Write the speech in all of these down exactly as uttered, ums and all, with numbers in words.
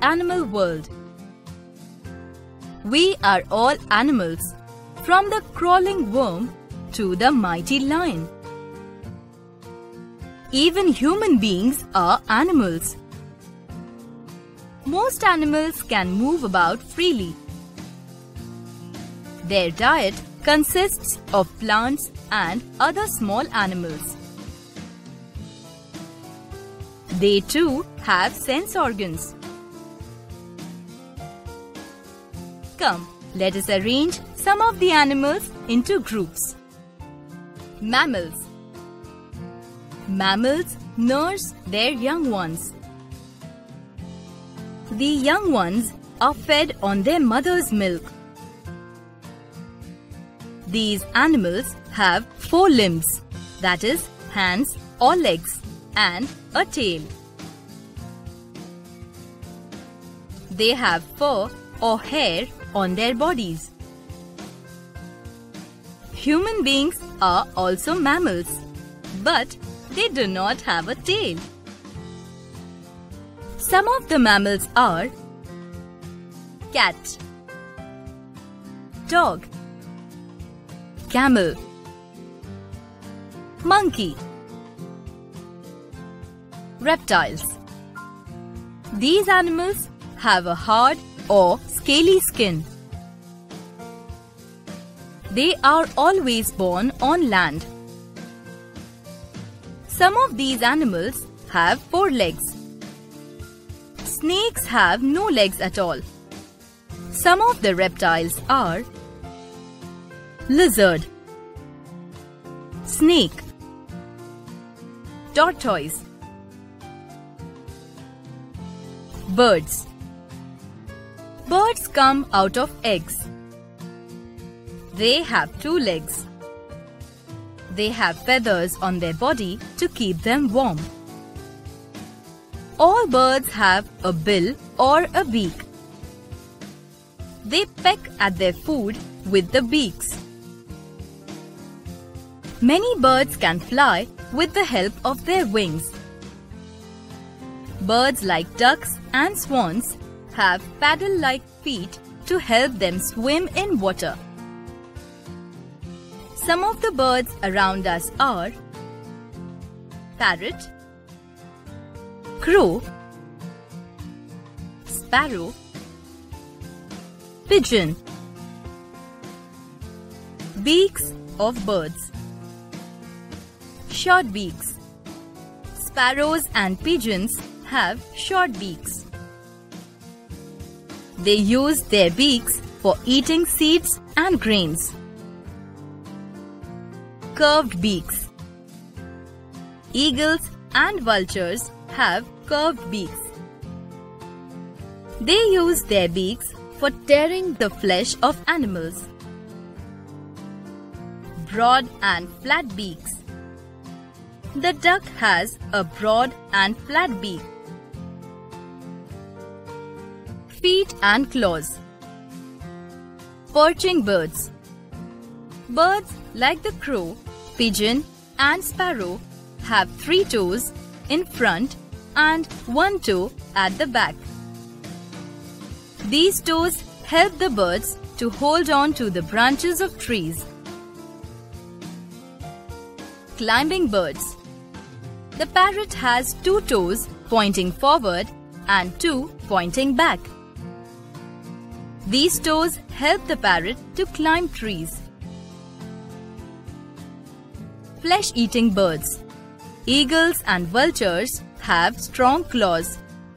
animal world. We are all animals, from the crawling worm to the mighty lion. Even human beings are animals. Most animals can move about freely. Their diet consists of plants and other small animals. They too have sense organs. Come, let us arrange some of the animals into groups. Mammals. Mammals nurse their young ones. The young ones are fed on their mother's milk. These animals have four limbs, that is, hands or legs, and a tail. They have fur or hair on their bodies. Human beings are also mammals, but they do not have a tail. Some of the mammals are cat, dog, camel, monkey, reptiles. These animals have a hard or scaly skin. They are always born on land. Some of these animals have four legs. Snakes have no legs at all. Some of the reptiles are lizard, snake, tortoise, birds. Birds come out of eggs. They have two legs. They have feathers on their body to keep them warm. All birds have a bill or a beak. They peck at their food with the beaks. Many birds can fly with the help of their wings. Birds like ducks and swans have paddle-like feet to help them swim in water. Some of the birds around us are parrot, crow, sparrow, pigeon. Beaks of birds. Short beaks. Sparrows and pigeons have short beaks. They use their beaks for eating seeds and grains. Curved beaks. Eagles and vultures have curved beaks. They use their beaks for tearing the flesh of animals. Broad and flat beaks. The duck has a broad and flat beak. Feet and claws. Perching birds. Birds like the crow, pigeon and sparrow have three toes in front and one toe at the back. These toes help the birds to hold on to the branches of trees. Climbing birds. The parrot has two toes pointing forward and two pointing back. These toes help the parrot to climb trees. Flesh-eating birds. Eagles and vultures have strong claws.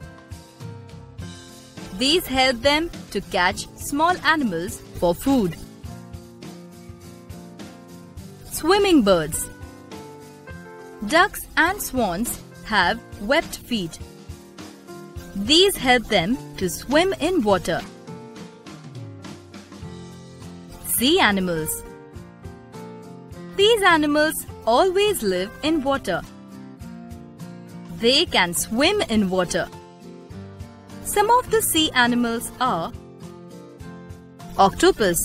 These help them to catch small animals for food. Swimming birds. Ducks and swans have webbed feet. These help them to swim in water. Sea animals. These animals always live in water. They can swim in water. Some of the sea animals are octopus,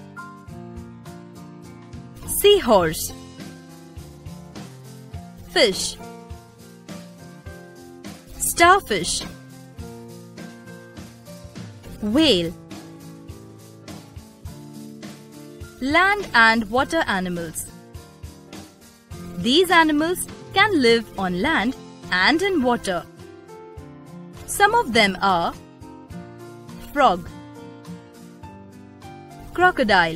seahorse, fish, starfish, Whale. Land and water animals. These animals can live on land and in water. Some of them are frog, crocodile,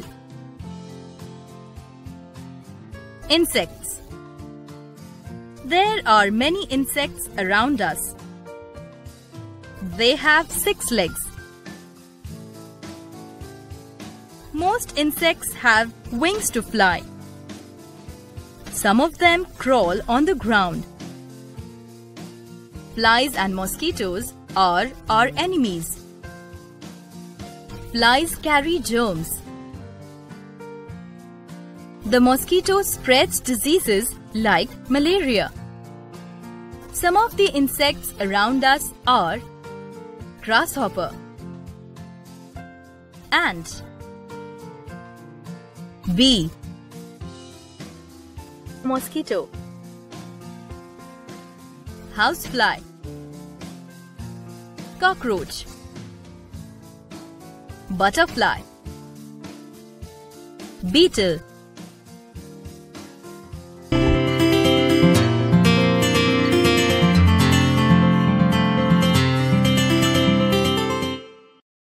insects. There are many insects around us. They have six legs. Most insects have wings to fly. Some of them crawl on the ground. Flies and mosquitoes are our enemies. Flies carry germs. The mosquito spreads diseases like malaria. Some of the insects around us are grasshopper, ant, bee, mosquito, housefly, cockroach, butterfly, beetle,